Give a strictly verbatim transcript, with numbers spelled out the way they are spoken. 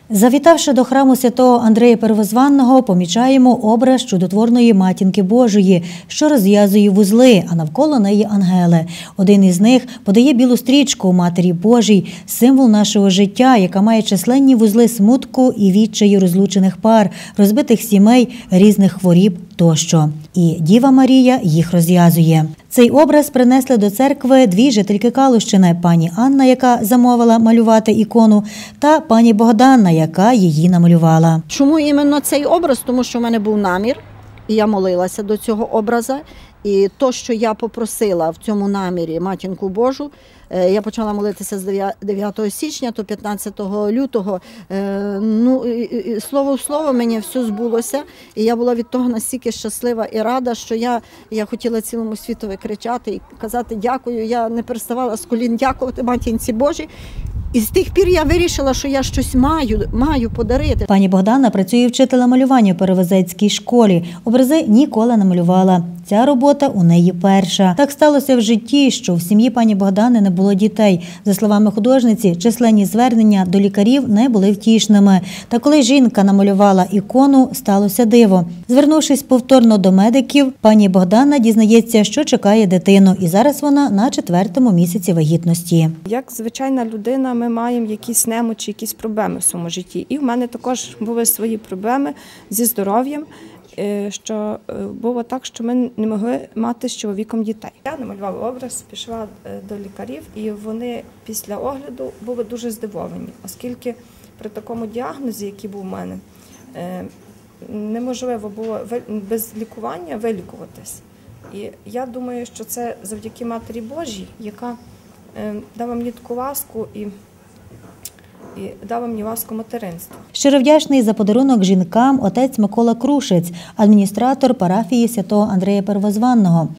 Завітавши до храму святого Андрея Первозванного, помічаємо образ чудотворної Матінки Божої, що розв'язує вузли, а навколо неї ангели. Один із них подає білу стрічку Матері Божій, символ нашого життя, яка має численні вузли смутку і відчаю розлучених пар, розбитих сімей, різних хворіб тощо. І Діва Марія їх розв'язує. Цей образ принесли до церкви дві жительки Калущини – пані Анна, яка замовила малювати ікону, та пані Богдана, яка її намалювала. Чому іменно цей образ? Тому що в мене був намір, і я молилася до цього образа. І то, що я попросила в цьому намірі Матінку Божу, я почала молитися з дев'ятого січня, то п'ятнадцятого лютого. Ну, слово в слово мені все збулося. І я була від того настільки щаслива і рада, що я, я хотіла цілому світові кричати і казати дякую. Я не переставала з колін дякувати Матінці Божій. І з тих пір я вирішила, що я щось маю, маю подарити. Пані Богдана працює вчителем малювання у Перевозецькій школі. Образи ніколи не малювала. Ця робота у неї перша. Так сталося в житті, що в сім'ї пані Богдани не було дітей. За словами художниці, численні звернення до лікарів не були втішними. Та коли жінка намалювала ікону, сталося диво. Звернувшись повторно до медиків, пані Богдана дізнається, що чекає дитину. І зараз вона на четвертому місяці вагітності. Як звичайна людина, ми маємо якісь немочі, якісь проблеми в своєму житті. І в мене також були свої проблеми зі здоров'ям. Що було так, що ми не могли мати з чоловіком дітей. Я намалювала образ, пішла до лікарів, і вони після огляду були дуже здивовані, оскільки при такому діагнозі, який був у мене, неможливо було без лікування вилікуватись. І я думаю, що це завдяки Матері Божій, яка дала мені таку ласку і і дала мені ласку материнства. Щиро вдячний за подарунок жінкам отець Микола Крушець, адміністратор парафії святого Андрея Первозванного.